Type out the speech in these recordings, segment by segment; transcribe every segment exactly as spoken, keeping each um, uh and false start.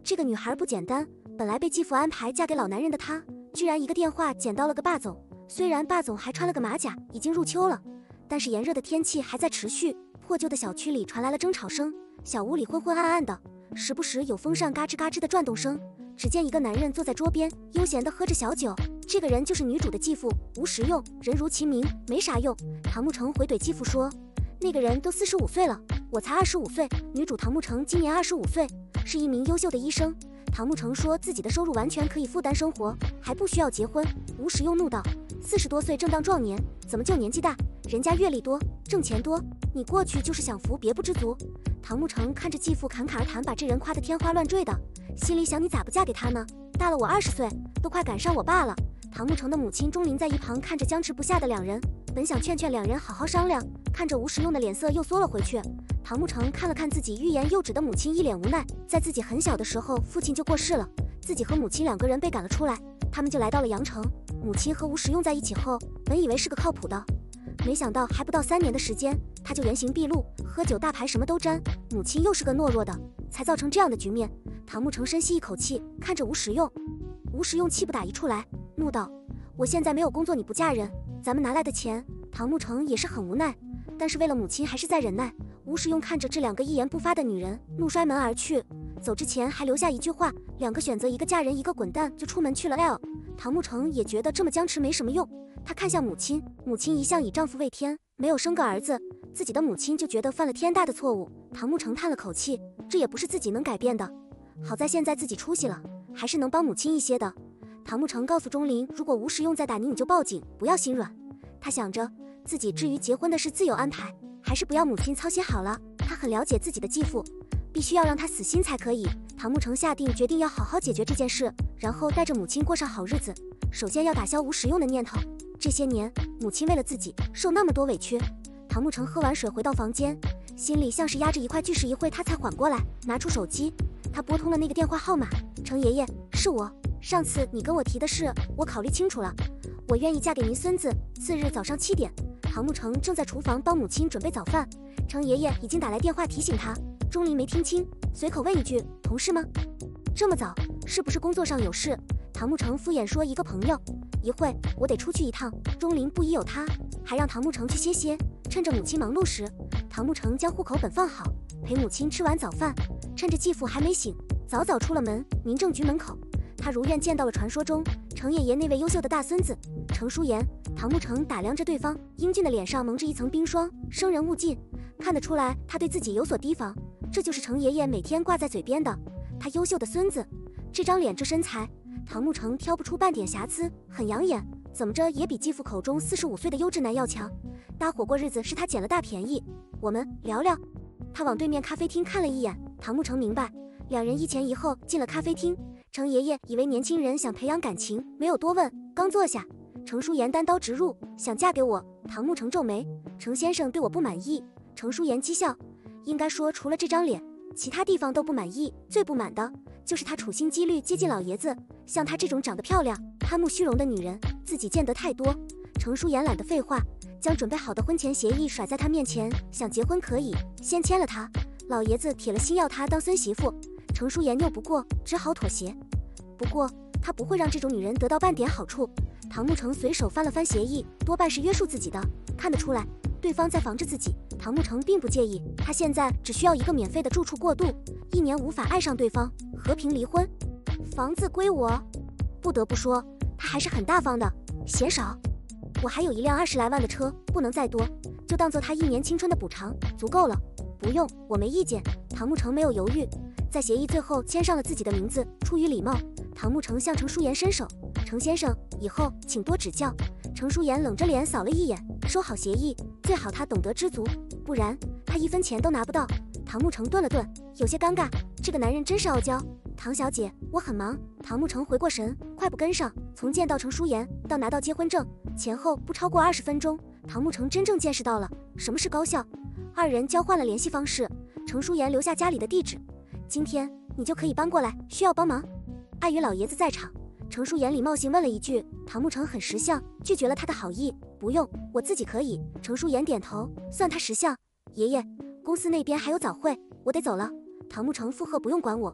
这个女孩不简单，本来被继父安排嫁给老男人的她，居然一个电话捡到了个霸总。虽然霸总还穿了个马甲，已经入秋了，但是炎热的天气还在持续。破旧的小区里传来了争吵声，小屋里昏昏暗暗的，时不时有风扇嘎吱嘎吱的转动声。只见一个男人坐在桌边，悠闲地喝着小酒。这个人就是女主的继父吴时用，人如其名，没啥用。唐沐橙回怼继父说，那个人都四十五岁了，我才二十五岁。女主唐沐橙今年二十五岁，是一名优秀的医生。唐沐橙说自己的收入完全可以负担生活，还不需要结婚。吴时用怒道，四十多岁正当壮年，怎么就年纪大？人家阅历多，挣钱多，你过去就是享福，别不知足。唐沐橙看着继父侃侃而谈，把这人夸得天花乱坠的，心里想，你咋不嫁给他呢？大了我二十岁，都快赶上我爸了。唐沐橙的母亲钟林在一旁看着僵持不下的两人，本想劝劝两人好好商量，看着吴时用的脸色又缩了回去。唐沐橙看了看自己欲言又止的母亲，一脸无奈。在自己很小的时候，父亲就过世了，自己和母亲两个人被赶了出来，他们就来到了阳城。母亲和吴时用在一起后，本以为是个靠谱的，没想到还不到三年的时间，他就原形毕露，喝酒大牌什么都沾。母亲又是个懦弱的，才造成这样的局面。唐沐橙深吸一口气，看着吴时用。吴时用气不打一处来，怒道，我现在没有工作，你不嫁人，咱们拿来的钱？唐沐橙也是很无奈，但是为了母亲还是在忍耐。吴时用看着这两个一言不发的女人，怒摔门而去，走之前还留下一句话，两个选择，一个嫁人，一个滚蛋，就出门去了。L 唐沐橙也觉得这么僵持没什么用，她看向母亲，母亲一向以丈夫为天，没有生个儿子，自己的母亲就觉得犯了天大的错误。唐沐橙叹了口气，这也不是自己能改变的，好在现在自己出息了，还是能帮母亲一些的。唐沐橙告诉钟林，如果吴时用再打你，你就报警，不要心软。他想着自己至于结婚的事自有安排，还是不要母亲操心好了。他很了解自己的继父，必须要让他死心才可以。唐沐橙下定决定要好好解决这件事，然后带着母亲过上好日子。首先要打消吴时用的念头，这些年母亲为了自己受那么多委屈。唐沐橙喝完水回到房间，心里像是压着一块巨石，一会他才缓过来，拿出手机，他拨通了那个电话号码，程爷爷，是我，上次你跟我提的事我考虑清楚了，我愿意嫁给您孙子。次日早上七点，唐沐橙正在厨房帮母亲准备早饭，程爷爷已经打来电话提醒他。钟林没听清，随口问一句，同事吗？这么早，是不是工作上有事？唐沐橙敷衍说一个朋友。一会我得出去一趟。钟林不疑有他，还让唐沐橙去歇歇。趁着母亲忙碌时，唐沐橙将户口本放好，陪母亲吃完早饭，趁着继父还没醒，早早出了门。民政局门口，他如愿见到了传说中程爷爷那位优秀的大孙子程书言。唐沐橙打量着对方英俊的脸上蒙着一层冰霜，生人勿近，看得出来他对自己有所提防。这就是程爷爷每天挂在嘴边的他优秀的孙子。这张脸这身材，唐沐橙挑不出半点瑕疵，很养眼，怎么着也比继父口中四十五岁的优质男要强。搭伙过日子是他捡了大便宜，我们聊聊。他往对面咖啡厅看了一眼，唐沐橙明白，两人一前一后进了咖啡厅。程爷爷以为年轻人想培养感情，没有多问，刚坐下，程书言单刀直入，想嫁给我。唐沐橙皱眉，程先生对我不满意。程书言讥笑，应该说除了这张脸，其他地方都不满意，最不满的就是他处心积虑接近老爷子。像她这种长得漂亮、贪慕虚荣的女人，自己见得太多。程书言懒得废话，将准备好的婚前协议甩在他面前，想结婚可以，先签了他。老爷子铁了心要他当孙媳妇，程书言拗不过，只好妥协。不过他不会让这种女人得到半点好处。唐沐橙随手翻了翻协议，多半是约束自己的，看得出来对方在防着自己。唐沐橙并不介意，他现在只需要一个免费的住处过渡，一年无法爱上对方，和平离婚，房子归我。不得不说，他还是很大方的，嫌少。我还有一辆二十来万的车，不能再多，就当做他一年青春的补偿，足够了。不用，我没意见。唐沐橙没有犹豫，在协议最后签上了自己的名字。出于礼貌，唐沐橙向程书言伸手，程先生，以后请多指教。程书言冷着脸扫了一眼，收好协议，最好他懂得知足，不然他一分钱都拿不到。唐沐橙顿了顿，有些尴尬，这个男人真是傲娇。唐小姐，我很忙。唐沐橙回过神，快步跟上。从见到程书言到拿到结婚证，前后不超过二十分钟。唐沐橙真正见识到了什么是高效。二人交换了联系方式，程书言留下家里的地址。今天你就可以搬过来，需要帮忙？碍于老爷子在场，程书言礼貌性问了一句。唐沐橙很识相，拒绝了他的好意，不用，我自己可以。程书言点头，算他识相。爷爷，公司那边还有早会，我得走了。唐沐橙附和，不用管我。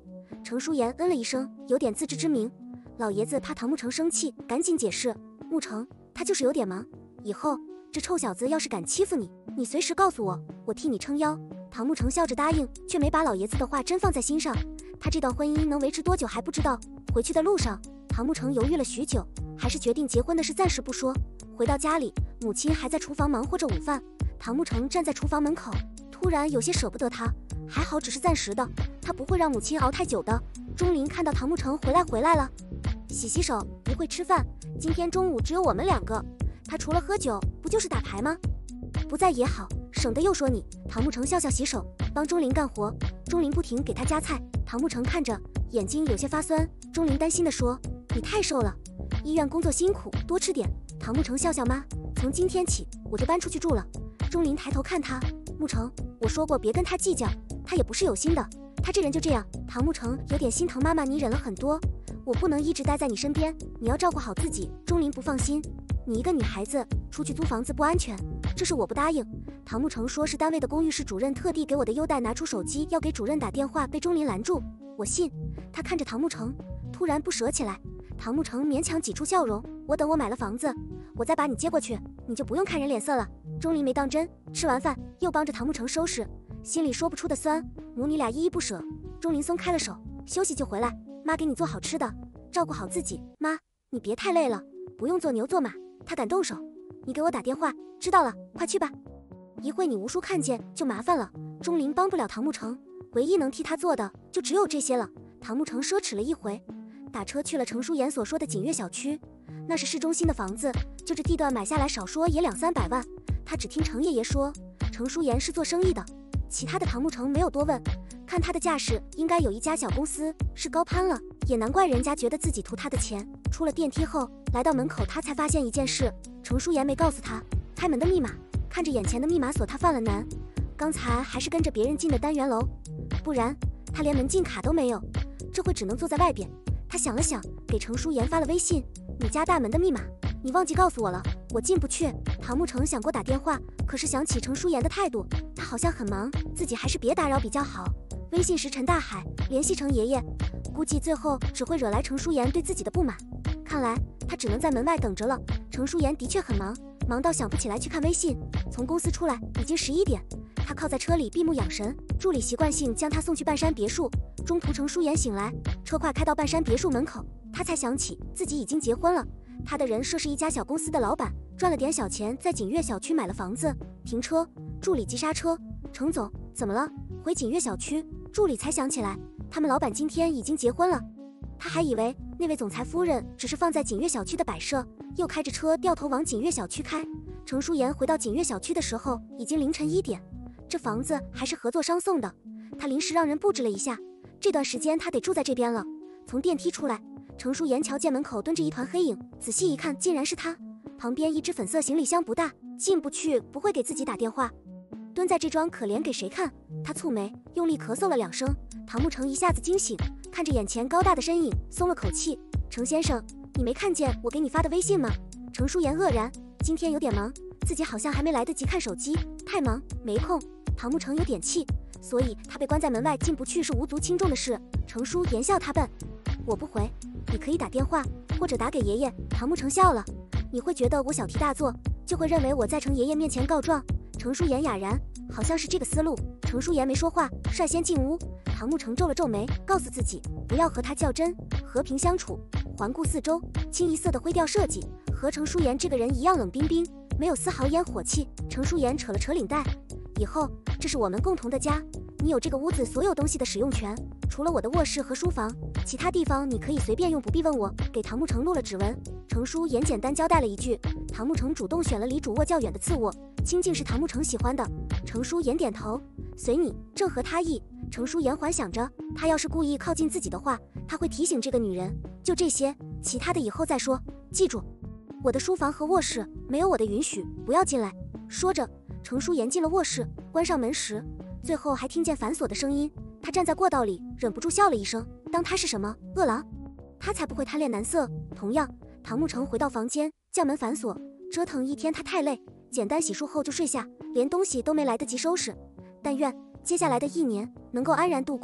程书言嗯了一声，有点自知之明。老爷子怕唐沐橙生气，赶紧解释：沐橙，他就是有点忙，以后这臭小子要是敢欺负你，你随时告诉我，我替你撑腰。唐沐橙笑着答应，却没把老爷子的话真放在心上。他这段婚姻能维持多久还不知道。回去的路上，唐沐橙犹豫了许久，还是决定结婚的事暂时不说。回到家里，母亲还在厨房忙活着午饭。唐沐橙站在厨房门口，突然有些舍不得他，还好只是暂时的，他不会让母亲熬太久的。钟林看到唐沐橙回来回来了，洗洗手，一会吃饭。今天中午只有我们两个，他除了喝酒，不就是打牌吗？不在也好，省得又说你。唐沐橙笑笑洗手，帮钟林干活。钟林不停给他夹菜，唐沐橙看着，眼睛有些发酸。钟林担心地说：“你太瘦了，医院工作辛苦，多吃点。”唐沐橙笑笑妈，从今天起我就搬出去住了。钟林抬头看他，沐橙，我说过别跟他计较，他也不是有心的，他这人就这样。唐沐橙有点心疼妈妈，你忍了很多，我不能一直待在你身边，你要照顾好自己。钟林不放心，你一个女孩子出去租房子不安全，这是我不答应。唐沐橙说是单位的公寓室主任特地给我的优待，拿出手机要给主任打电话，被钟林拦住。我信。他看着唐沐橙，突然不舍起来。唐沐橙勉强挤出笑容，我等我买了房子，我再把你接过去，你就不用看人脸色了。钟林没当真，吃完饭又帮着唐沐橙收拾，心里说不出的酸，母女俩依依不舍。钟林松开了手，休息就回来，妈给你做好吃的，照顾好自己。妈，你别太累了，不用做牛做马。他敢动手，你给我打电话。知道了，快去吧。一会你吴叔看见就麻烦了。钟林帮不了唐沐橙，唯一能替他做的就只有这些了。唐沐橙奢侈了一回，打车去了程书言所说的锦悦小区，那是市中心的房子，就这地段买下来少说也两三百万。他只听程爷爷说程书言是做生意的，其他的唐沐橙没有多问，看他的架势应该有一家小公司，是高攀了，也难怪人家觉得自己图他的钱。出了电梯后来到门口，他才发现一件事，程书言没告诉他开门的密码。看着眼前的密码锁，他犯了难，刚才还是跟着别人进的单元楼，不然他连门禁卡都没有，这会只能坐在外边。他想了想，给程书言发了微信：你家大门的密码你忘记告诉我了，我进不去。唐沐橙想过打电话，可是想起程书言的态度，他好像很忙，自己还是别打扰比较好。微信石沉大海，联系程爷爷，估计最后只会惹来程书言对自己的不满。看来他只能在门外等着了。程书言的确很忙，忙到想不起来去看微信。从公司出来已经十一点，他靠在车里闭目养神，助理习惯性将他送去半山别墅。中途程书言醒来，车快开到半山别墅门口，他才想起自己已经结婚了。他的人设是一家小公司的老板，赚了点小钱，在锦悦小区买了房子。停车，助理急刹车。程总，怎么了？回锦悦小区，助理才想起来，他们老板今天已经结婚了。他还以为那位总裁夫人只是放在锦悦小区的摆设，又开着车掉头往锦悦小区开。程书言回到锦悦小区的时候已经凌晨一点，这房子还是合作商送的，他临时让人布置了一下，这段时间他得住在这边了。从电梯出来，程书言瞧见门口蹲着一团黑影，仔细一看竟然是他，旁边一只粉色行李箱不大，进不去，不会给自己打电话，蹲在这装可怜给谁看？他蹙眉，用力咳嗽了两声。唐沐橙一下子惊醒，看着眼前高大的身影，松了口气。程先生，你没看见我给你发的微信吗？程书言愕然，今天有点忙，自己好像还没来得及看手机，太忙没空。唐沐橙有点气，所以他被关在门外进不去是无足轻重的事。程书言笑他笨，我不回，你可以打电话或者打给爷爷。唐沐橙笑了，你会觉得我小题大做，就会认为我在程爷爷面前告状。程书言哑然，好像是这个思路。程书言没说话，率先进屋。唐沐橙皱了皱眉，告诉自己不要和他较真，和平相处。环顾四周，清一色的灰调设计，和程书言这个人一样冷冰冰，没有丝毫烟火气。程书言扯了扯领带，以后这是我们共同的家，你有这个屋子所有东西的使用权，除了我的卧室和书房，其他地方你可以随便用，不必问我。给唐沐橙录了指纹，程书言简单交代了一句。唐沐橙主动选了离主卧较远的次卧，清静是唐沐橙喜欢的。程书言点头，随你，正合他意。程书言幻想着，他要是故意靠近自己的话，他会提醒这个女人。就这些，其他的以后再说。记住，我的书房和卧室没有我的允许，不要进来。说着，程书言进了卧室，关上门时，最后还听见反锁的声音。他站在过道里，忍不住笑了一声，当他是什么饿狼？他才不会贪恋男色。同样，唐沐橙回到房间，将门反锁。折腾一天他太累，简单洗漱后就睡下，连东西都没来得及收拾。但愿接下来的一年能够安然度过。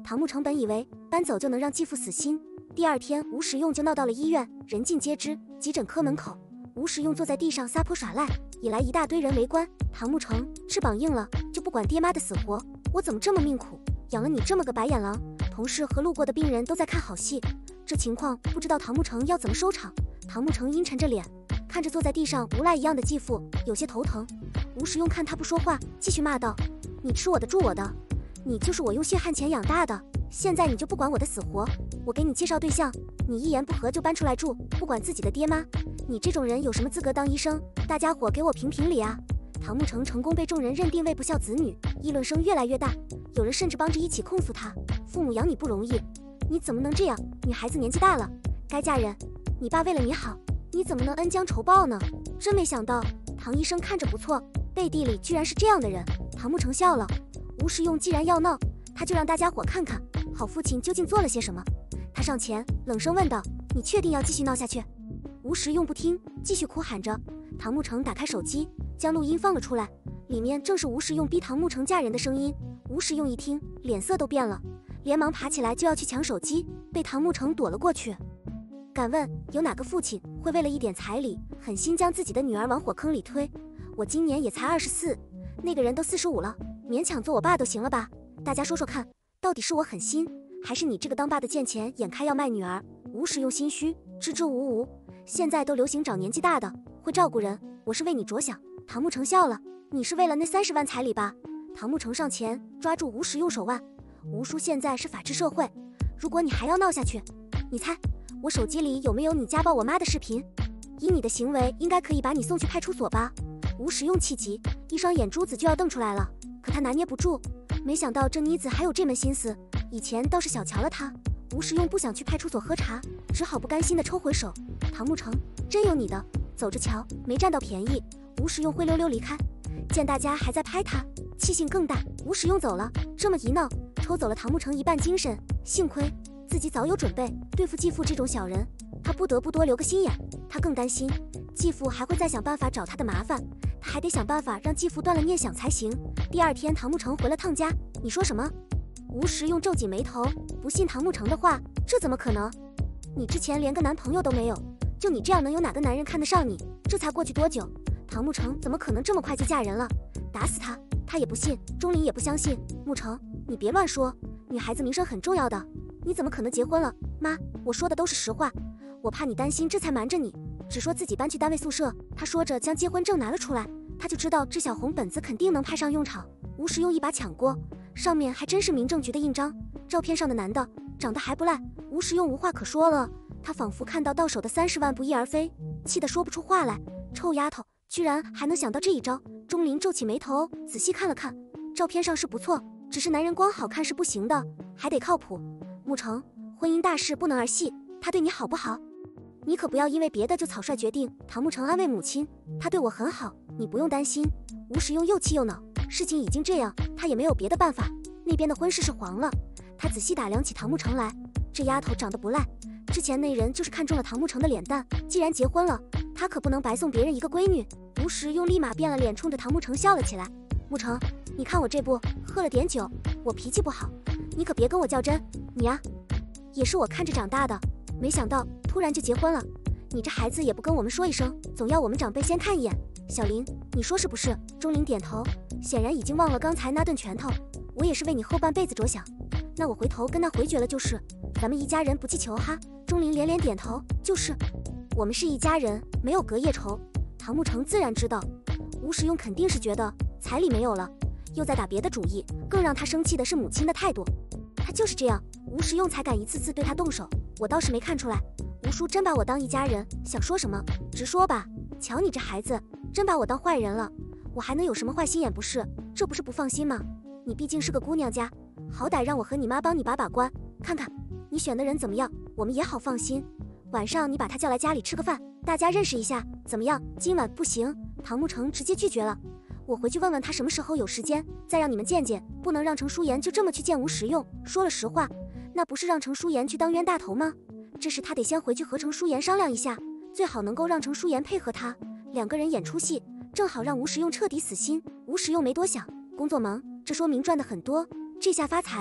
唐沐橙本以为搬走就能让继父死心，第二天吴时用就闹到了医院，人尽皆知。急诊科门口，吴时用坐在地上撒泼耍赖，引来一大堆人围观。唐沐橙翅膀硬了就不管爹妈的死活，我怎么这么命苦，养了你这么个白眼狼。同事和路过的病人都在看好戏，这情况不知道唐沐橙要怎么收场。唐沐橙阴沉着脸，看着坐在地上无赖一样的继父，有些头疼。吴时用看他不说话，继续骂道：你吃我的住我的，你就是我用血汗钱养大的，现在你就不管我的死活？我给你介绍对象，你一言不合就搬出来住，不管自己的爹妈，你这种人有什么资格当医生？大家伙给我评评理啊！唐沐橙成功被众人认定为不孝子女，议论声越来越大，有人甚至帮着一起控诉他：父母养你不容易，你怎么能这样？女孩子年纪大了，该嫁人，你爸为了你好，你怎么能恩将仇报呢？真没想到，唐医生看着不错，背地里居然是这样的人。唐沐橙笑了，吴时用既然要闹，他就让大家伙看看好父亲究竟做了些什么。他上前冷声问道：你确定要继续闹下去？吴时用不听，继续哭喊着。唐沐橙打开手机，将录音放了出来，里面正是吴时用逼唐沐橙嫁人的声音。吴时用一听，脸色都变了，连忙爬起来就要去抢手机，被唐沐橙躲了过去。敢问有哪个父亲会为了一点彩礼，狠心将自己的女儿往火坑里推？我今年也才二十四，那个人都四十五了，勉强做我爸都行了吧？大家说说看，到底是我狠心，还是你这个当爸的见钱眼开要卖女儿？吴时用心虚，支支吾吾。现在都流行找年纪大的，会照顾人，我是为你着想。唐沐橙笑了，你是为了那三十万彩礼吧？唐沐橙上前抓住吴时用手腕，吴叔现在是法治社会，如果你还要闹下去，你猜我手机里有没有你家暴我妈的视频？以你的行为，应该可以把你送去派出所吧？吴时用气急，一双眼珠子就要瞪出来了，可他拿捏不住，没想到这妮子还有这门心思，以前倒是小瞧了他。吴时用不想去派出所喝茶，只好不甘心地抽回手。唐沐橙，真有你的，走着瞧，没占到便宜。吴时用灰溜溜离开，见大家还在拍他，气性更大。吴时用走了，这么一闹，抽走了唐沐橙一半精神。幸亏自己早有准备，对付继父这种小人，他不得不多留个心眼。他更担心继父还会再想办法找他的麻烦，他还得想办法让继父断了念想才行。第二天，唐沐橙回了趟家，你说什么？吴时用皱紧眉头，不信唐沐橙的话，这怎么可能？你之前连个男朋友都没有，就你这样能有哪个男人看得上你？这才过去多久？唐沐橙怎么可能这么快就嫁人了？打死他，他也不信，钟离也不相信。沐橙，你别乱说，女孩子名声很重要的，你怎么可能结婚了？妈，我说的都是实话，我怕你担心，这才瞒着你，只说自己搬去单位宿舍。他说着将结婚证拿了出来，他就知道这小红本子肯定能派上用场。吴时用一把抢过，上面还真是民政局的印章，照片上的男的长得还不赖。吴时用无话可说了，他仿佛看到到手的三十万不翼而飞，气得说不出话来。臭丫头，居然还能想到这一招！钟林皱起眉头，仔细看了看，照片上是不错，只是男人光好看是不行的，还得靠谱。沐橙，婚姻大事不能儿戏，他对你好不好？你可不要因为别的就草率决定。唐沐橙安慰母亲，他对我很好，你不用担心。吴时用又气又恼，事情已经这样，他也没有别的办法。那边的婚事是黄了，他仔细打量起唐沐橙来，这丫头长得不赖，之前那人就是看中了唐沐橙的脸蛋，既然结婚了，他可不能白送别人一个闺女。吴时用立马变了脸，冲着唐沐橙笑了起来。沐橙，你看我这不喝了点酒，我脾气不好，你可别跟我较真。你啊，也是我看着长大的，没想到突然就结婚了，你这孩子也不跟我们说一声，总要我们长辈先看一眼。小林，你说是不是？钟林点头，显然已经忘了刚才那顿拳头。我也是为你后半辈子着想，那我回头跟他回绝了就是，咱们一家人不计仇哈。钟林连连点头，就是，我们是一家人，没有隔夜仇。唐沐橙自然知道，吴时用肯定是觉得彩礼没有了，又在打别的主意。更让他生气的是母亲的态度，他就是这样，吴时用才敢一次次对他动手。我倒是没看出来，吴叔真把我当一家人，想说什么直说吧。瞧你这孩子，真把我当坏人了，我还能有什么坏心眼不是？这不是不放心吗？你毕竟是个姑娘家，好歹让我和你妈帮你把把关，看看你选的人怎么样，我们也好放心。晚上你把他叫来家里吃个饭，大家认识一下，怎么样？今晚不行，唐沐橙直接拒绝了。我回去问问他什么时候有时间，再让你们见见，不能让程舒言就这么去见吴时用。说了实话，那不是让程舒言去当冤大头吗？这事他得先回去和程舒言商量一下，最好能够让程舒言配合他，两个人演出戏，正好让吴时用彻底死心。吴时用没多想，工作忙，这说明赚的很多，这下发财了，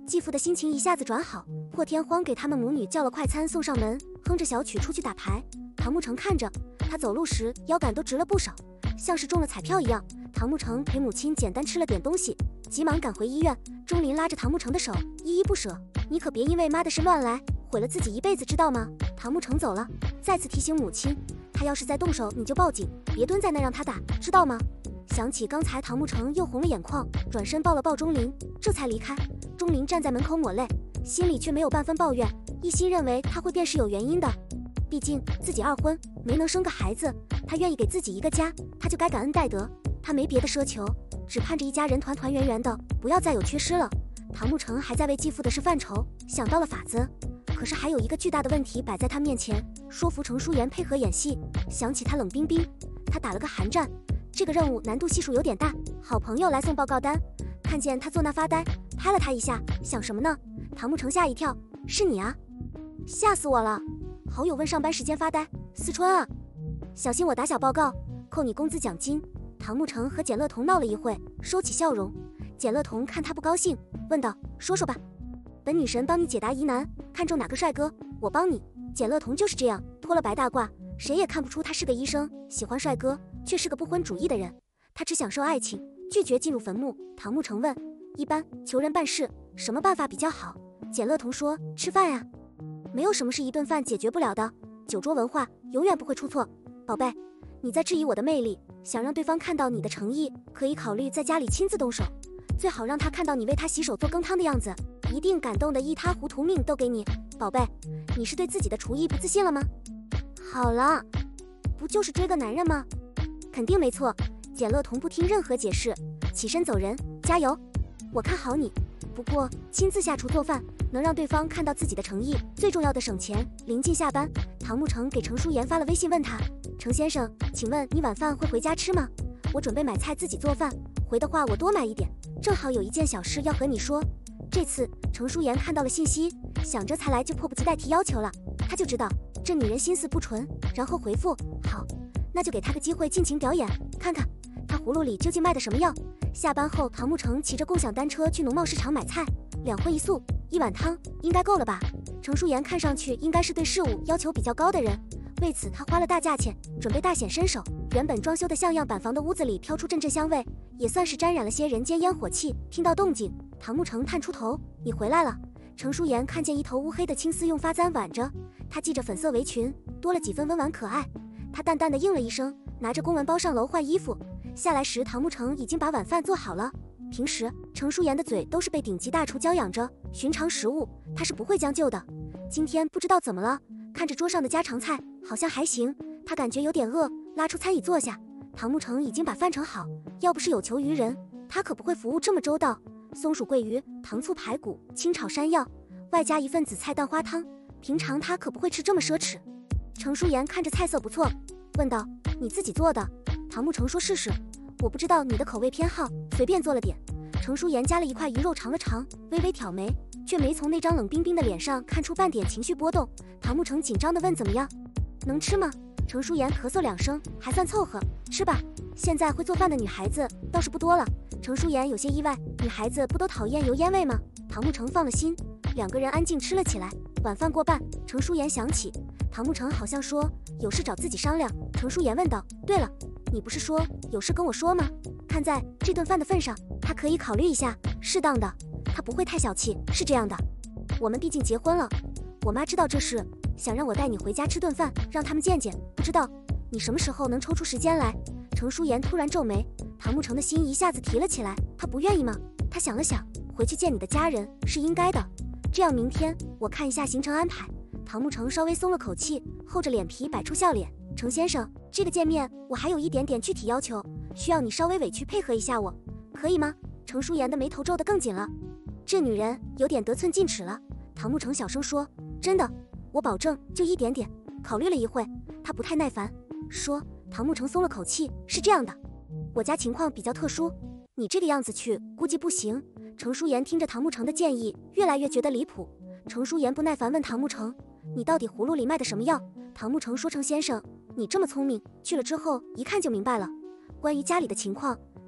继父的心情一下子转好，破天荒给他们母女叫了快餐送上门，哼着小曲出去打牌。唐沐橙看着他走路时腰杆都直了不少，像是中了彩票一样。唐沐橙陪母亲简单吃了点东西，急忙赶回医院。钟林拉着唐沐橙的手，依依不舍：“你可别因为妈的事乱来，毁了自己一辈子，知道吗？”唐沐橙走了，再次提醒母亲：“他要是再动手，你就报警，别蹲在那让他打，知道吗？”想起刚才，唐沐橙又红了眼眶，转身抱了抱钟林，这才离开。钟林站在门口抹泪，心里却没有半分抱怨，一心认为他会变是有原因的。毕竟自己二婚没能生个孩子，他愿意给自己一个家，他就该感恩戴德。他没别的奢求，只盼着一家人团团圆圆的，不要再有缺失了。唐沐橙还在为继父的事犯愁，想到了法子，可是还有一个巨大的问题摆在他面前：说服程书妍配合演戏。想起他冷冰冰，他打了个寒战。这个任务难度系数有点大。好朋友来送报告单，看见他坐那发呆，拍了他一下，想什么呢？唐沐橙吓一跳：“是你啊！”吓死我了！好友问上班时间发呆，思春啊，小心我打小报告，扣你工资奖金。唐沐橙和简乐彤闹了一会，收起笑容。简乐彤看他不高兴，问道：“说说吧，本女神帮你解答疑难，看中哪个帅哥，我帮你。”简乐彤就是这样，脱了白大褂，谁也看不出他是个医生，喜欢帅哥，却是个不婚主义的人。他只享受爱情，拒绝进入坟墓。唐沐橙问：“一般求人办事，什么办法比较好？”简乐彤说：“吃饭呀，没有什么是一顿饭解决不了的，酒桌文化永远不会出错。宝贝，你在质疑我的魅力，想让对方看到你的诚意，可以考虑在家里亲自动手，最好让他看到你为他洗手做羹汤的样子，一定感动得一塌糊涂，命都给你。宝贝，你是对自己的厨艺不自信了吗？”好了，不就是追个男人吗？肯定没错。简乐彤不听任何解释，起身走人。加油，我看好你。不过亲自下厨做饭，能让对方看到自己的诚意，最重要的省钱。临近下班，唐沐橙给程书妍发了微信，问他：“程先生，请问你晚饭会回家吃吗？我准备买菜自己做饭，回的话我多买一点，正好有一件小事要和你说。”这次程书妍看到了信息，想着才来就迫不及待提要求了。他就知道这女人心思不纯，然后回复：“好，那就给她个机会尽情表演，看看她葫芦里究竟卖的什么药。”下班后，唐沐橙骑着共享单车去农贸市场买菜，两荤一素，一碗汤，应该够了吧？程书妍看上去应该是对事物要求比较高的人，为此他花了大价钱，准备大显身手。原本装修的像样板房的屋子里飘出阵阵香味，也算是沾染了些人间烟火气。听到动静，唐沐橙探出头：“你回来了。”程书妍看见一头乌黑的青丝用发簪挽着，她系着粉色围裙，多了几分温婉可爱。她淡淡的应了一声，拿着公文包上楼换衣服。下来时，唐沐橙已经把晚饭做好了。平时程书妍的嘴都是被顶级大厨教养着，寻常食物她是不会将就的。今天不知道怎么了，看着桌上的家常菜好像还行，她感觉有点饿，拉出餐椅坐下。唐沐橙已经把饭盛好，要不是有求于人，她可不会服务这么周到。松鼠桂鱼、糖醋排骨、清炒山药，外加一份紫菜蛋花汤，平常她可不会吃这么奢侈。程书妍看着菜色不错，问道：“你自己做的？”唐沐橙说：“试试，我不知道你的口味偏好，随便做了点。”程书妍夹了一块鱼肉尝了尝，微微挑眉，却没从那张冷冰冰的脸上看出半点情绪波动。唐沐橙紧张地问：“怎么样？能吃吗？”程书妍咳嗽两声：“还算凑合，吃吧。现在会做饭的女孩子倒是不多了。”程书妍有些意外：“女孩子不都讨厌油烟味吗？”唐沐橙放了心，两个人安静吃了起来。晚饭过半，程书妍想起唐沐橙好像说有事找自己商量。程书妍问道：“对了，你不是说有事跟我说吗？看在这顿饭的份上，他可以考虑一下，适当的，他不会太小气。是这样的，我们毕竟结婚了，我妈知道这事，想让我带你回家吃顿饭，让他们见见，不知道你什么时候能抽出时间来？”程书妍突然皱眉，唐沐橙的心一下子提了起来。他不愿意吗？他想了想，回去见你的家人是应该的，这样明天我看一下行程安排。唐沐橙稍微松了口气，厚着脸皮摆出笑脸：“程先生，这个见面我还有一点点具体要求，需要你稍微委屈配合一下我，可以吗？”程书妍的眉头皱得更紧了，这女人有点得寸进尺了。唐沐橙小声说：“真的，我保证，就一点点。”考虑了一会，他不太耐烦说。唐沐橙松了口气：“是这样的，我家情况比较特殊，你这个样子去估计不行。”程书妍听着唐沐橙的建议，越来越觉得离谱。程书妍不耐烦问唐沐橙：“你到底葫芦里卖的什么药？”唐沐橙说：“程先生，你这么聪明，去了之后一看就明白了。关于家里的情况，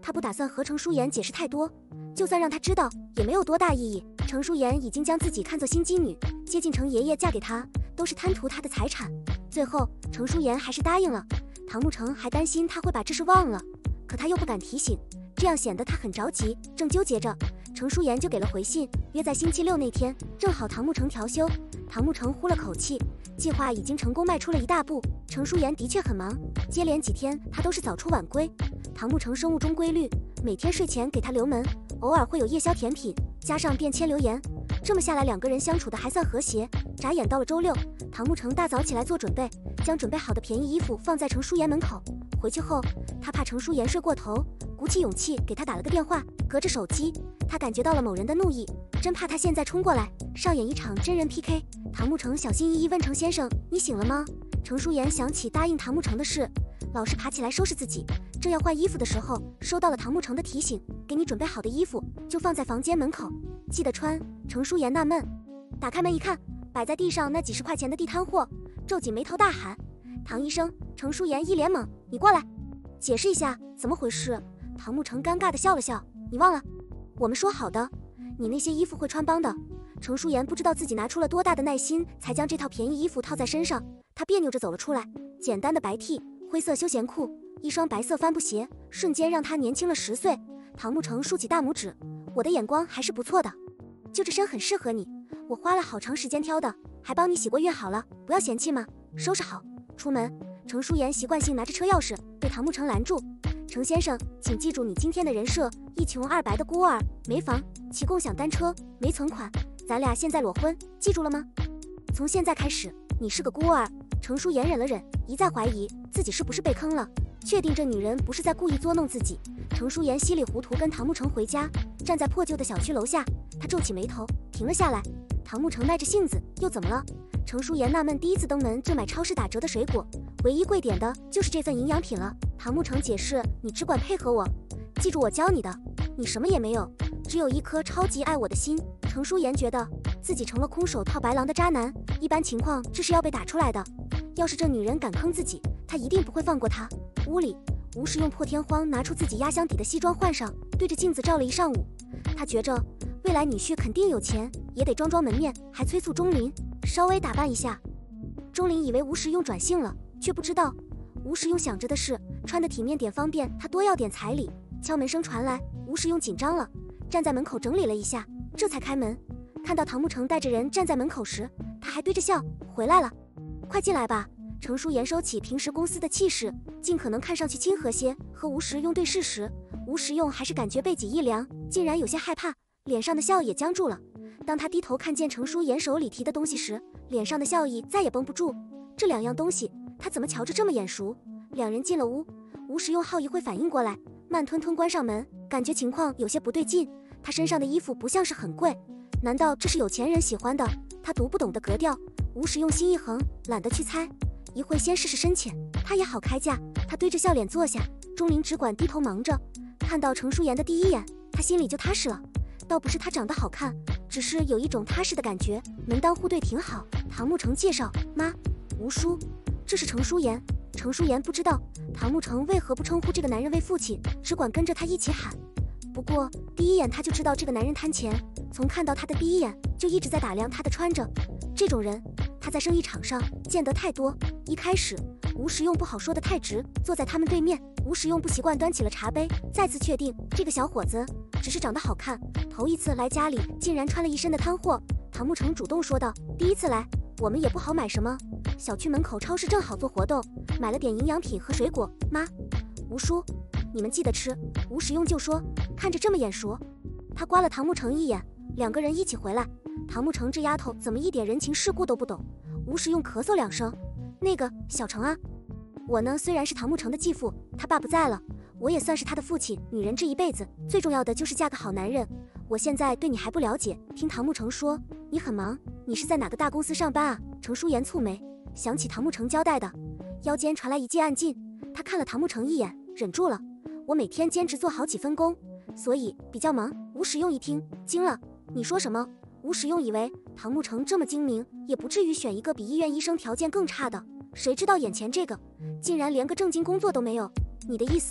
他不打算和程书妍解释太多，就算让他知道也没有多大意义。程书妍已经将自己看作心机女，接近程爷爷嫁给他都是贪图他的财产。最后程书妍还是答应了。唐沐橙还担心他会把这事忘了，可他又不敢提醒，这样显得他很着急。正纠结着，程书妍就给了回信，约在星期六那天，正好唐沐橙调休。唐沐橙呼了口气，计划已经成功迈出了一大步。程书妍的确很忙，接连几天他都是早出晚归。唐沐橙生物钟规律，每天睡前给他留门，偶尔会有夜宵甜品，加上便签留言，这么下来两个人相处的还算和谐。眨眼到了周六，唐沐橙大早起来做准备，将准备好的便宜衣服放在程书妍门口。回去后，他怕程书妍睡过头，鼓起勇气给他打了个电话。隔着手机，他感觉到了某人的怒意，真怕他现在冲过来上演一场真人 P K。 唐沐橙小心翼翼问程先生：“你醒了吗？”程书妍想起答应唐沐橙的事，老是爬起来收拾自己，正要换衣服的时候，收到了唐沐橙的提醒：“给你准备好的衣服就放在房间门口，记得穿。”程书妍纳闷，打开门一看，摆在地上那几十块钱的地摊货，皱紧眉头大喊：“唐医生！”程书妍一脸懵：“你过来，解释一下怎么回事？”唐沐橙尴尬地笑了笑：“你忘了，我们说好的，你那些衣服会穿帮的。”程书妍不知道自己拿出了多大的耐心，才将这套便宜衣服套在身上。她别扭着走了出来，简单的白 T、灰色休闲裤，一双白色帆布鞋，瞬间让她年轻了十岁。唐沐橙竖起大拇指：“我的眼光还是不错的，就这身很适合你，我花了好长时间挑的，还帮你洗过熨好了，不要嫌弃嘛。收拾好，出门。”程书妍习惯性拿着车钥匙，被唐沐橙拦住：“程先生，请记住你今天的人设，一穷二白的孤儿，没房，骑共享单车，没存款，咱俩现在裸婚，记住了吗？从现在开始，你是个孤儿。”程书妍忍了忍，一再怀疑自己是不是被坑了，确定这女人不是在故意作弄自己。程书妍稀里糊涂跟唐沐橙回家，站在破旧的小区楼下，她皱起眉头，停了下来。唐沐橙耐着性子：“又怎么了？”程书妍纳闷，第一次登门就买超市打折的水果，唯一贵点的就是这份营养品了。唐沐橙解释：“你只管配合我，记住我教你的，你什么也没有，只有一颗超级爱我的心。”程书妍觉得自己成了空手套白狼的渣男，一般情况这是要被打出来的。要是这女人敢坑自己，她一定不会放过她。屋里，吴时用破天荒拿出自己压箱底的西装换上，对着镜子照了一上午。他觉着未来女婿肯定有钱，也得装装门面，还催促钟林稍微打扮一下。钟林以为吴时用转性了，却不知道吴时用想着的是穿的体面点，方便他多要点彩礼。敲门声传来，吴时用紧张了，站在门口整理了一下，这才开门。看到唐沐橙带着人站在门口时，他还对着笑：“回来了，快进来吧。”程书妍收起平时公司的气势，尽可能看上去亲和些。和吴时用对视时，吴时用还是感觉背脊一凉，竟然有些害怕，脸上的笑也僵住了。当他低头看见程书妍手里提的东西时，脸上的笑意再也绷不住。这两样东西，他怎么瞧着这么眼熟？两人进了屋，吴时用好一会反应过来，慢吞吞关上门，感觉情况有些不对劲。他身上的衣服不像是很贵，难道这是有钱人喜欢的？他读不懂的格调，吴时用心一横，懒得去猜。一会先试试深浅，他也好开价。他堆着笑脸坐下，钟林只管低头忙着。看到程书妍的第一眼，他心里就踏实了。倒不是她长得好看，只是有一种踏实的感觉，门当户对挺好。唐沐橙介绍：“妈，吴叔，这是程书妍。”程书妍不知道唐沐橙为何不称呼这个男人为父亲，只管跟着他一起喊。不过第一眼他就知道这个男人贪钱，从看到他的第一眼就一直在打量他的穿着。这种人他在生意场上见得太多。一开始吴时用不好说得太直，坐在他们对面，吴时用不习惯端起了茶杯，再次确定这个小伙子只是长得好看，头一次来家里竟然穿了一身的摊货。唐沐橙主动说道：“第一次来，我们也不好买什么，小区门口超市正好做活动，买了点营养品和水果。妈，吴叔，你们记得吃。”吴时用就说，看着这么眼熟。他刮了唐沐橙一眼，两个人一起回来。唐沐橙这丫头怎么一点人情世故都不懂？吴时用咳嗽两声：“那个小程啊，我呢虽然是唐沐橙的继父，他爸不在了，我也算是他的父亲。女人这一辈子最重要的就是嫁个好男人。我现在对你还不了解，听唐沐橙说你很忙，你是在哪个大公司上班啊？”程书妍蹙眉，想起唐沐橙交代的。腰间传来一记暗劲，他看了唐沐橙一眼，忍住了：“我每天兼职做好几分工，所以比较忙。”吴时用一听惊了：“你说什么？”吴时用以为唐沐橙这么精明，也不至于选一个比医院医生条件更差的，谁知道眼前这个竟然连个正经工作都没有。你的意思，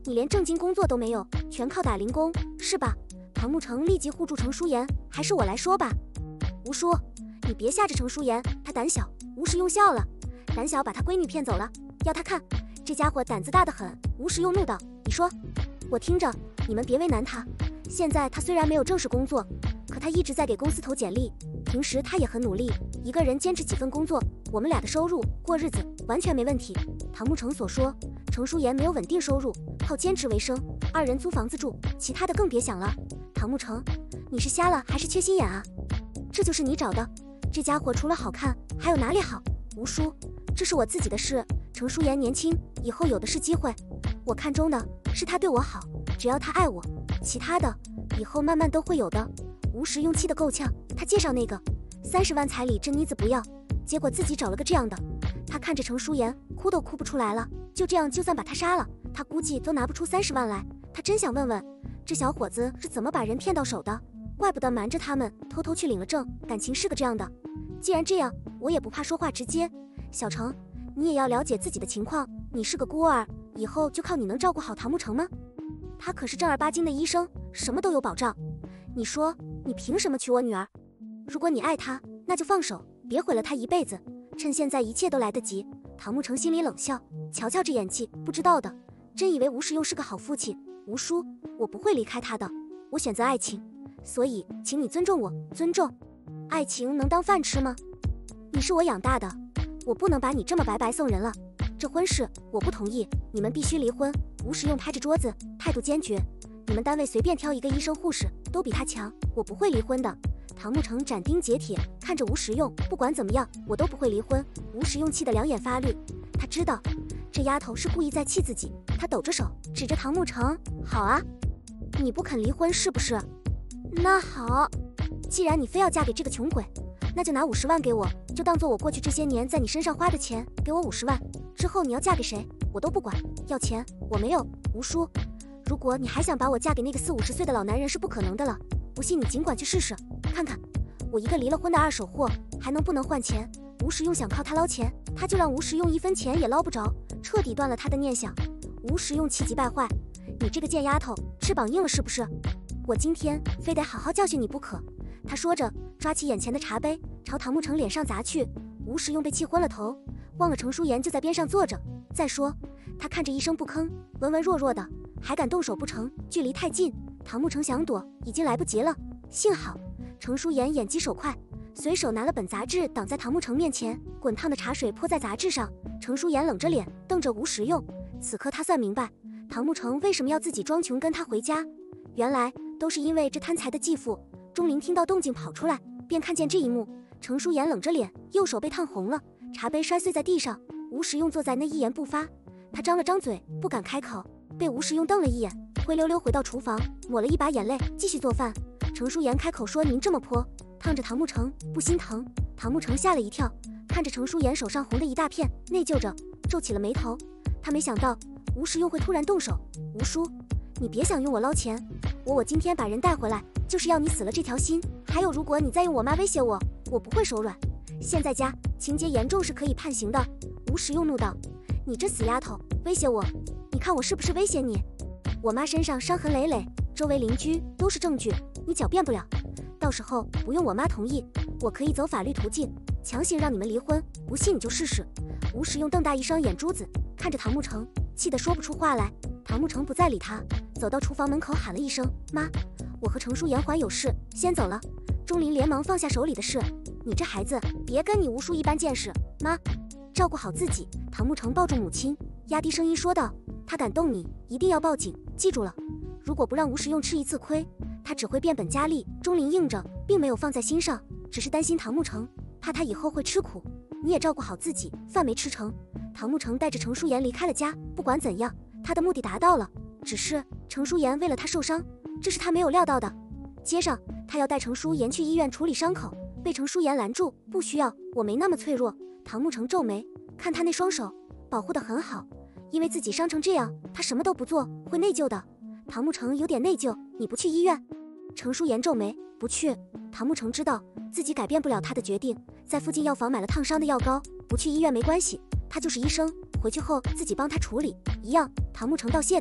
你连正经工作都没有，全靠打零工，是吧？唐沐橙立即护住程舒言，还是我来说吧。吴叔，你别吓着程舒言，他胆小。吴时用笑了，胆小把他闺女骗走了，要他看，这家伙胆子大得很。吴时用怒道：你说，我听着，你们别为难他。现在他虽然没有正式工作，可他一直在给公司投简历，平时他也很努力，一个人坚持几份工作，我们俩的收入过日子完全没问题。唐沐橙所说，程舒言没有稳定收入，靠兼职为生，二人租房子住，其他的更别想了。唐沐橙，你是瞎了还是缺心眼啊？这就是你找的？这家伙除了好看，还有哪里好？吴叔，这是我自己的事。程舒言年轻，以后有的是机会。我看中的是他对我好，只要他爱我，其他的以后慢慢都会有的。吴时用气得够呛，他介绍那个三十万彩礼，这妮子不要，结果自己找了个这样的。他看着程舒言，哭都哭不出来了。就这样，就算把他杀了，他估计都拿不出三十万来。他真想问问，这小伙子是怎么把人骗到手的？怪不得瞒着他们，偷偷去领了证，感情是个这样的。既然这样，我也不怕说话直接。小程，你也要了解自己的情况，你是个孤儿，以后就靠你能照顾好唐沐橙吗？他可是正儿八经的医生，什么都有保障。你说，你凭什么娶我女儿？如果你爱她，那就放手，别毁了她一辈子。趁现在一切都来得及。唐沐橙心里冷笑，瞧瞧这演技，不知道的，真以为吴时用是个好父亲。吴叔，我不会离开他的，我选择爱情。所以，请你尊重我，尊重。爱情能当饭吃吗？你是我养大的，我不能把你这么白白送人了。这婚事我不同意，你们必须离婚。吴时用拍着桌子，态度坚决。你们单位随便挑一个医生护士，都比他强，我不会离婚的。唐沐橙斩钉截铁看着吴时用，不管怎么样，我都不会离婚。吴时用气得两眼发绿，他知道这丫头是故意在气自己。他抖着手指着唐沐橙，好啊，你不肯离婚是不是？那好，既然你非要嫁给这个穷鬼，那就拿五十万给我，就当做我过去这些年在你身上花的钱，给我五十万。之后你要嫁给谁，我都不管，要钱我没有。吴叔，如果你还想把我嫁给那个四五十岁的老男人是不可能的了，不信你尽管去试试，看看我一个离了婚的二手货还能不能换钱。吴时用想靠他捞钱，他就让吴时用一分钱也捞不着，彻底断了他的念想。吴时用气急败坏，你这个贱丫头，翅膀硬了是不是？我今天非得好好教训你不可。他说着，抓起眼前的茶杯，朝唐沐橙脸上砸去。吴时用被气昏了头，忘了程舒言就在边上坐着。再说，他看着一声不吭，文文弱弱的，还敢动手不成？距离太近，唐沐橙想躲已经来不及了。幸好程舒言眼疾手快，随手拿了本杂志挡在唐沐橙面前，滚烫的茶水泼在杂志上。程舒言冷着脸瞪着吴时用，此刻他算明白唐沐橙为什么要自己装穷跟他回家，原来都是因为这贪财的继父。钟灵听到动静跑出来，便看见这一幕。程舒言冷着脸，右手被烫红了，茶杯摔碎在地上。吴时用坐在那一言不发，他张了张嘴不敢开口，被吴时用瞪了一眼，灰溜溜回到厨房，抹了一把眼泪继续做饭。程舒言开口说，您这么泼，烫着唐沐橙不心疼？唐沐橙吓了一跳，看着程舒言手上红的一大片，内疚着皱起了眉头。他没想到吴时用会突然动手。吴叔，你别想用我捞钱，我我今天把人带回来就是要你死了这条心。还有，如果你再用我妈威胁我，我不会手软。现在家情节严重是可以判刑的。吴时用怒道，你这死丫头，威胁我？你看我是不是威胁你？我妈身上伤痕累累，周围邻居都是证据，你狡辩不了。到时候不用我妈同意，我可以走法律途径，强行让你们离婚，不信你就试试。吴时用瞪大一双眼珠子看着唐沐橙，气得说不出话来。唐沐橙不再理他，走到厨房门口喊了一声，妈，我和程舒言还有事，先走了。钟灵连忙放下手里的事，你这孩子别跟你吴叔一般见识。妈，照顾好自己。唐沐橙抱住母亲，压低声音说道，他敢动你，一定要报警，记住了，如果不让吴时用吃一次亏，他只会变本加厉。钟灵应着，并没有放在心上，只是担心唐沐橙，怕他以后会吃苦。你也照顾好自己，饭没吃成。唐沐橙带着程舒言离开了家，不管怎样，他的目的达到了，只是程舒言为了他受伤，这是他没有料到的。接上他要带程舒言去医院处理伤口，被程舒言拦住，不需要，我没那么脆弱。唐沐橙皱眉，看他那双手保护得很好，因为自己伤成这样，他什么都不做会内疚的。唐沐橙有点内疚，你不去医院？程舒言皱眉，不去。唐沐橙知道自己改变不了他的决定，在附近药房买了烫伤的药膏，不去医院没关系，他就是医生，回去后自己帮他处理一样。唐沐橙道谢道，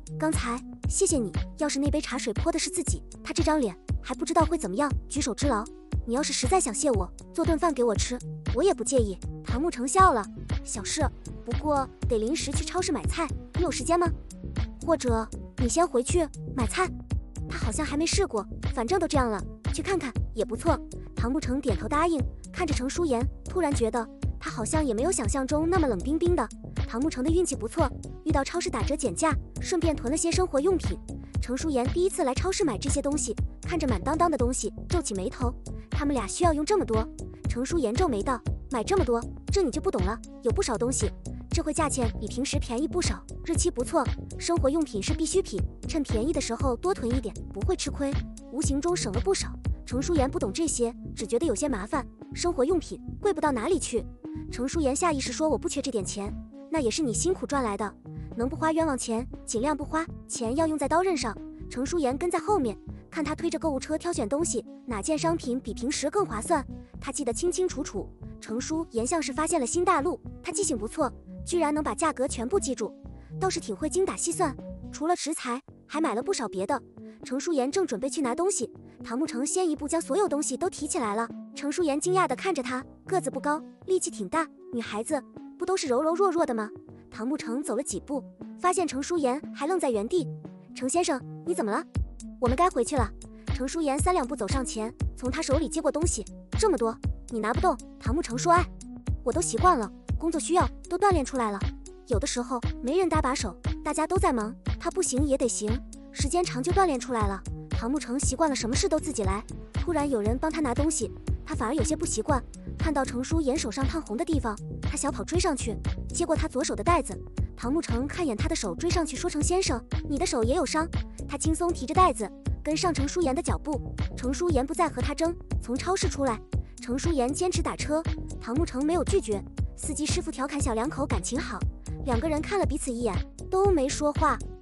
刚才谢谢你，要是那杯茶水泼的是自己，他这张脸还不知道会怎么样，举手之劳。你要是实在想谢我，做顿饭给我吃，我也不介意。唐沐橙笑了，小事，不过得临时去超市买菜，你有时间吗？或者你先回去买菜？他好像还没试过，反正都这样了，去看看也不错。唐沐橙点头答应，看着程舒言，突然觉得他好像也没有想象中那么冷冰冰的。唐沐橙的运气不错，遇到超市打折减价，顺便囤了些生活用品。程舒言第一次来超市买这些东西，看着满当当的东西，皱起眉头。他们俩需要用这么多？程舒言皱眉道：买这么多，这你就不懂了，有不少东西。这回价钱比平时便宜不少，日期不错，生活用品是必需品，趁便宜的时候多囤一点，不会吃亏，无形中省了不少。程舒言不懂这些，只觉得有些麻烦，生活用品贵不到哪里去。程舒言下意识说：我不缺这点钱，那也是你辛苦赚来的，能不花冤枉钱尽量不花，钱要用在刀刃上。程舒言跟在后面，看他推着购物车挑选东西，哪件商品比平时更划算，他记得清清楚楚。程舒言像是发现了新大陆，他记性不错，居然能把价格全部记住，倒是挺会精打细算。除了食材，还买了不少别的。程舒言正准备去拿东西，唐沐橙先一步将所有东西都提起来了。程舒言惊讶地看着他，个子不高，力气挺大，女孩子不都是柔柔弱弱的吗？唐沐橙走了几步，发现程舒言还愣在原地。程先生，你怎么了？我们该回去了。程舒言三两步走上前，从他手里接过东西。这么多，你拿不动。唐沐橙说：哎，我都习惯了，工作需要，都锻炼出来了。有的时候没人搭把手，大家都在忙，他不行也得行，时间长就锻炼出来了。唐沐橙习惯了什么事都自己来，突然有人帮他拿东西，他反而有些不习惯。看到程舒言手上烫红的地方，他小跑追上去，接过他左手的袋子。唐沐橙看眼他的手，追上去说：程先生，你的手也有伤。他轻松提着袋子跟上程舒言的脚步。程舒言不再和他争，从超市出来。程舒言坚持打车，唐沐橙没有拒绝。司机师傅调侃小两口感情好，两个人看了彼此一眼，都没说话。